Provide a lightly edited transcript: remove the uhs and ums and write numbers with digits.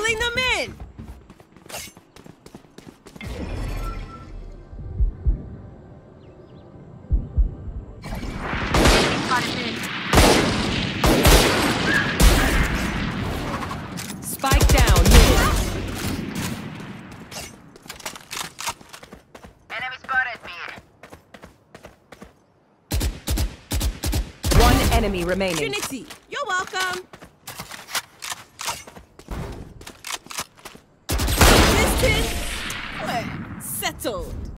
Pulling them in! Spike down, mid. Enemy spotted me. One enemy remaining. Trinity, you're welcome. Listen, we're settled.